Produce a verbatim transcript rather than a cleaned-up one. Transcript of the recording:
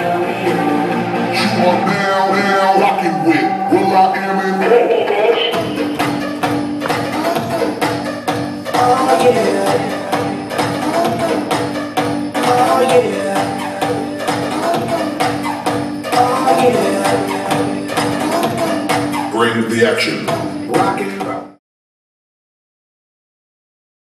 You are now, now rocking with Will I Am in Whitney, bitch. Oh yeah. Oh yeah. Oh yeah. Bring the action. Rockin'